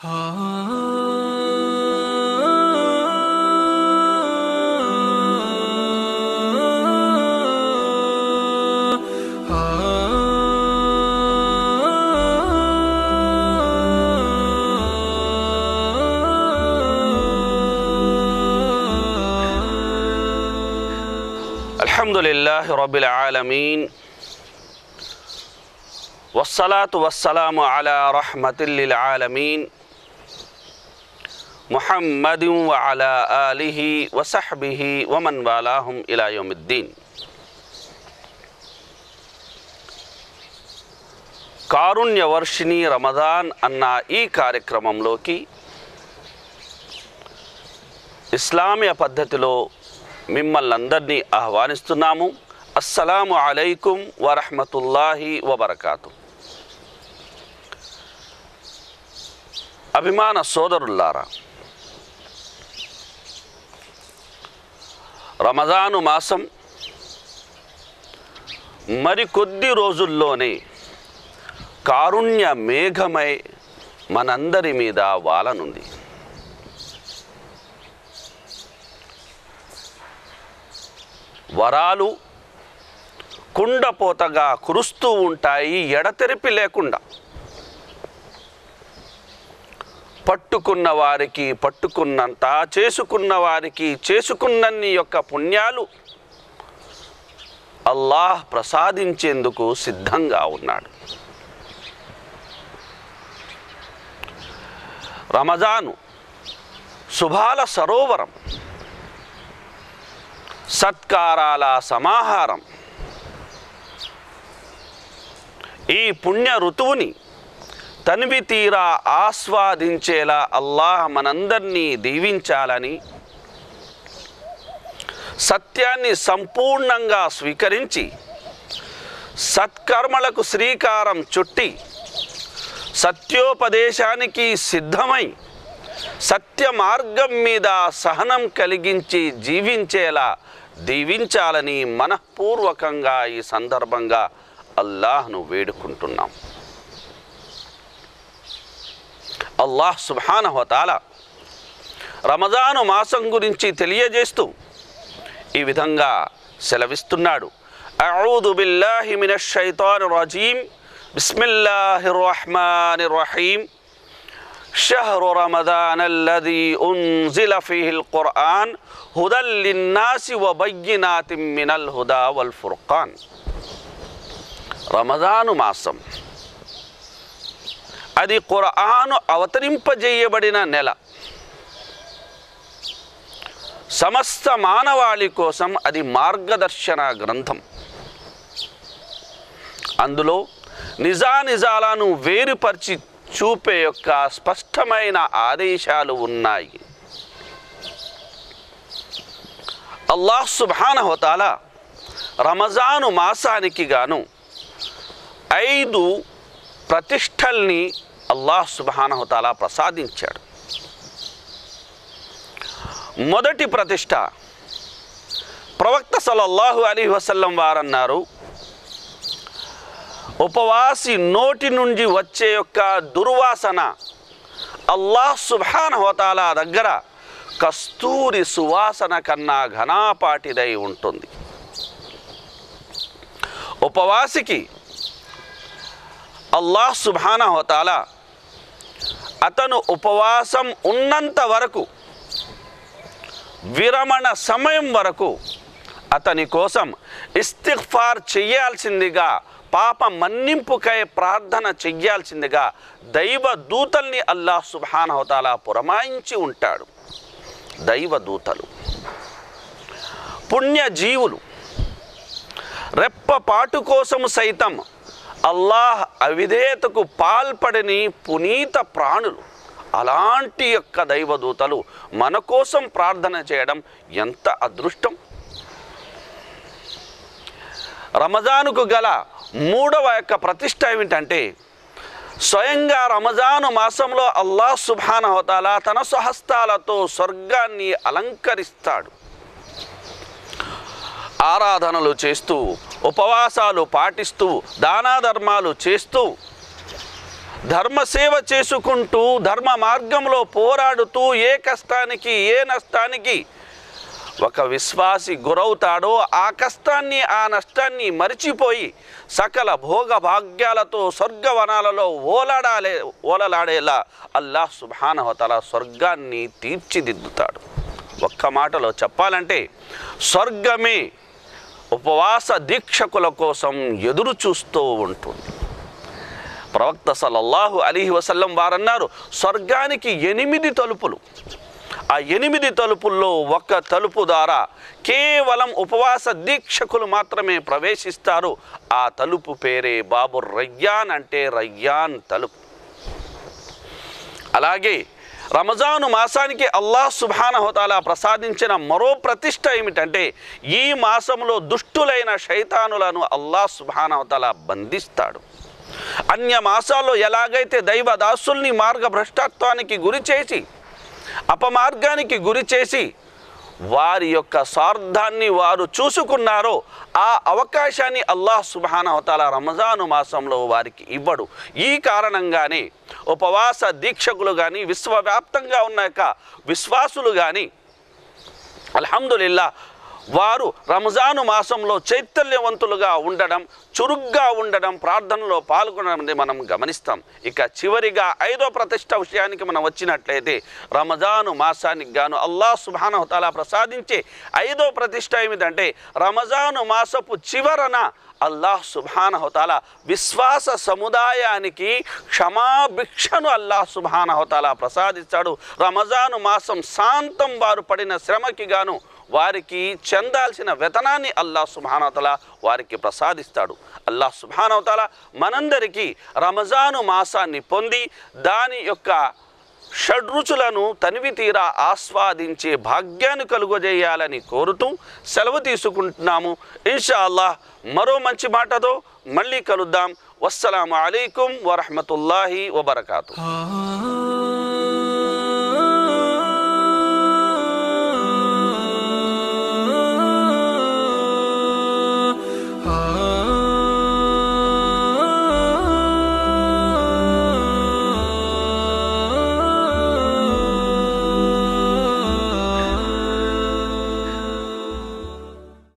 అల్హమ్దులిల్లాహి రబ్బిల్ ఆలమీన్ వస్సలాతు వస్సలాము అలా రహ్మతిల్ లిల్ ఆలమీన్ ముహమ్మదిన్ వ అలా ఆలిహి వ సహ్బిహి వ మన్ వాలాహుం ఇలా యౌమిద్దీన్. కారుణ్య వర్షిణి రమదాన్ అన్న ఈ కార్యక్రమంలోకి ఇస్లామీయ పద్ధతిలో మిమ్మల్ని అందరినీ ఆహ్వానిస్తున్నాము. అస్సలాము అలైకుం వరహ్మతుల్లాహి వబరకాతు. అభిమాన సోదరులారా, రమజాను మాసం మరికొద్ది రోజుల్లోనే కారుణ్య మేఘమై మనందరి మీద వాలనుంది. వరాలు కుండపోతగా కురుస్తూ ఉంటాయి, ఎడతెరిపి లేకుండా. పట్టుకున్న వారికి పట్టుకున్నంత, చేసుకున్న వారికి చేసుకున్నన్ని యొక్క పుణ్యాలు అల్లాహ్ ప్రసాదించేందుకు సిద్ధంగా ఉన్నాడు. రమజాను శుభాల సరోవరం, సత్కారాల సమాహారం. ఈ పుణ్య ఋతువుని తనివి తీరా ఆస్వాదించేలా అల్లాహ్ మనందరినీ దీవించాలని, సత్యాన్ని సంపూర్ణంగా స్వీకరించి సత్కర్మలకు శ్రీకారం చుట్టి సత్యోపదేశానికి సిద్ధమై సత్య మార్గం మీద సహనం కలిగించి జీవించేలా దీవించాలని మనఃపూర్వకంగా ఈ సందర్భంగా అల్లాహ్ను వేడుకుంటున్నాం. అల్లాహ్ సుబ్హానహు వ తఆలా రమజాను మాసం గురించి తెలియజేస్తూ ఈ విధంగా సెలవిస్తున్నాడు. అఊదు బిల్లాహి మినష్ షైతానిర్ రజీమ్, బిస్మిల్లాహిర్ రహ్మానిర్ రహీం. షహ్రు రమదానల్లదీ ఉన్జిల ఫీహిల్ ఖుర్ఆన్ హుదల్ లిన్నాసి వ బయ్యినాతిం మినల్ హుదా వల్ ఫుర్ఖాన్. రమజాను మాసం అది ఖుర్ఆను అవతరింపజేయబడిన నెల. సమస్త మానవాళి కోసం అది మార్గదర్శన గ్రంథం. అందులో నిజానిజాలను వేరుపరిచి చూపే యొక్క స్పష్టమైన ఆదేశాలు ఉన్నాయి. అల్లాహ్ సుబ్హానహు వ తఆలా రమజాను మాసానికి గాను 5 ప్రతిష్టల్ని అల్లాహ్ సుబ్హానహు వ తఆలా ప్రసాదించాడు. మొదటి ప్రతిష్ట, ప్రవక్త సల్లల్లాహు అలైహి వసల్లం వారన్నారు, ఉపవాసి నోటి నుండి వచ్చే యొక్క దుర్వాసన అల్లాహ్ సుబ్హానహు వ తఆలా దగ్గర కస్తూరి సువాసన కన్నా ఘనాపాటిదై ఉంటుంది. ఉపవాసికి అల్లాహ్ సుబ్హానహు వ తఆలా అతను ఉపవాసం ఉన్నంత వరకు, విరమణ సమయం వరకు అతని కోసం ఇస్తిగ్ఫార్ చెయ్యాల్సిందిగా, పాప మన్నింపుకై ప్రార్థన చెయ్యాల్సిందిగా దైవ దూతల్ని అల్లాహ్ సుబ్హానహు వ తఆలా పురమాయించి ఉంటాడు. దైవ దూతలు, పుణ్యజీవులు, రెప్పపాటు కోసం సైతం అల్లాహ్ అవిధేయతకు పాల్పడని పునీత ప్రాణులు, అలాంటి యొక్క దైవదూతలు మన కోసం ప్రార్థన చేయడం ఎంత అదృష్టం. రమజానుకు గల 3వ యొక్క ప్రతిష్ట ఏమిటంటే, స్వయంగా రమజాను మాసంలో అల్లాహ్ సుబ్హానహు వ తఆలా తన స్వహస్తాలతో స్వర్గాన్ని అలంకరిస్తాడు. ఆరాధనలు చేస్తూ, ఉపవాసాలు పాటిస్తూ, దానాధర్మాలు చేస్తూ ధర్మసేవ చేసుకుంటూ ధర్మ మార్గంలో పోరాడుతూ ఏ కష్టానికి ఏ నష్టానికి ఒక విశ్వాసి గురవుతాడో ఆ కష్టాన్ని ఆ నష్టాన్ని మరిచిపోయి సకల భోగ భాగ్యాలతో స్వర్గవనాలలో ఓలలాడేలా అల్లాహ్ సుబ్హానహు వ తఆలా స్వర్గాన్ని తీర్చిదిద్దుతాడు. ఒక్క మాటలో చెప్పాలంటే స్వర్గమే ఉపవాస దీక్షకుల కోసం ఎదురు చూస్తూ ఉంటుంది. ప్రవక్త సల్లల్లాహు అలైహి వసల్లం వారన్నారు, స్వర్గానికి 8 తలుపులు. ఆ 8 తలుపుల్లో ఒక తలుపు ద్వారా కేవలం ఉపవాస దీక్షకులు మాత్రమే ప్రవేశిస్తారు. ఆ తలుపు పేరే బాబు రయ్యాన్, అంటే రయ్యాన్ తలుపు. అలాగే రమజాను మాసానికి అల్లాహ్ సుబ్హానహు వ తఆలా ప్రసాదించిన మరో ప్రతిష్ట ఏమిటంటే ఈ మాసంలో దుష్టులైన శైతానులను అల్లాహ్ సుబ్హానహు వ తఆలా బంధిస్తాడు. అన్య మాసాల్లో ఎలాగైతే దైవ దాసుల్ని మార్గభ్రష్టత్వానికి గురి చేసి అపమార్గానికి గురి చేసి వారి యొక్క స్వార్థాన్ని వారు చూసుకున్నారో ఆ అవకాశాన్ని అల్లాహ్ సుబ్హానహు వ తఆలా రమజాను మాసంలో వారికి ఇవ్వడు. ఈ కారణంగానే ఉపవాస దీక్షకులు కానీ విశ్వవ్యాప్తంగా ఉన్న యొక్క విశ్వాసులు కానీ అల్హమ్దులిల్లాహ్ వారు రంజాను మాసంలో చైతన్యవంతులుగా ఉండడం, చురుగ్గా ఉండడం, ప్రార్థనలో పాల్గొనడం మనం గమనిస్తాం. ఇక చివరిగా 5వ ప్రతిష్ట విషయానికి మనం వచ్చినట్లయితే రమజాను మాసానికి గాను అల్లాహ్ సుబ్హానహు వ తఆలా ప్రసాదించే 5వ ప్రతిష్ట ఏమిటంటే రమజాను మాసపు చివరన అల్లాహ్ సుబ్హానహు వ తఆలా విశ్వాస సముదాయానికి క్షమాభిక్షను అల్లాహ్ సుబ్హానహు వ తఆలా ప్రసాదిస్తాడు. రమజాను మాసం శాంతం వారు పడిన శ్రమకి గాను వారికి చెందాల్సిన వేతనాన్ని అల్లాహ్ సుబ్హానహు వ తఆలా వారికి ప్రసాదిస్తాడు. అల్లాహ్ సుబ్హానహు వ తఆలా మనందరికీ రమజాను మాసాన్ని పొంది దాని యొక్క షడ్రుచులను తనివి తీరా ఆస్వాదించే భాగ్యాన్ని కలుగజేయాలని కోరుతూ సెలవు తీసుకుంటున్నాము. ఇన్షా అల్లాహ్ మరో మంచి మాటతో మళ్ళీ కలుద్దాం. వస్సలాము అలైకుం వరహ్మతుల్లాహి వబరకాతుహు.